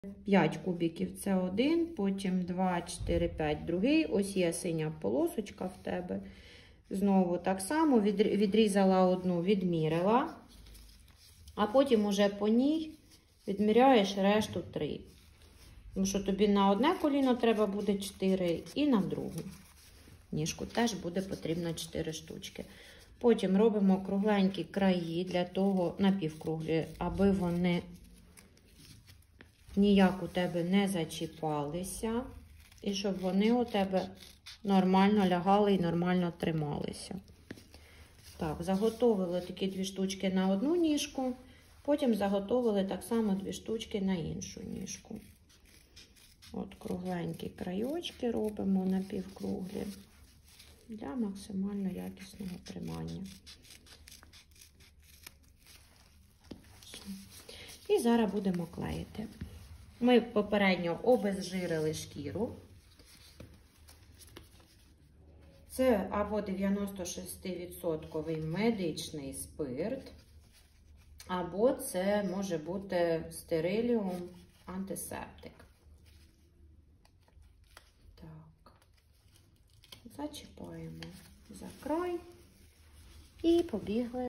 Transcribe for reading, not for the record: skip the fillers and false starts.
5 кубиків це один, потім 2, 4, 5 другий. Ось є синя полосочка в тебе. Знову так само відрізала одну, відмірила, а потім уже по ній відміряєш решту 3. Тому що тобі на одне коліно треба буде 4 і на другу ніжку теж буде потрібно 4 штучки. Потім робимо кругленькі краї для того, напівкруглі, аби вони ніяк у тебе не зачіпалися. І щоб вони у тебе нормально лягали і нормально трималися. Так, заготовили такі 2 штучки на одну ніжку, потім заготовили так само 2 штучки на іншу ніжку. От кругленькі краєчки робимо напівкруглі для максимально якісного тримання. І зараз будемо клеїти. Ми попередньо обезжирили шкіру. Це або 96% медичний спирт, або це може бути стериліум антисептик. Так, зачіпаємо за край і побігли.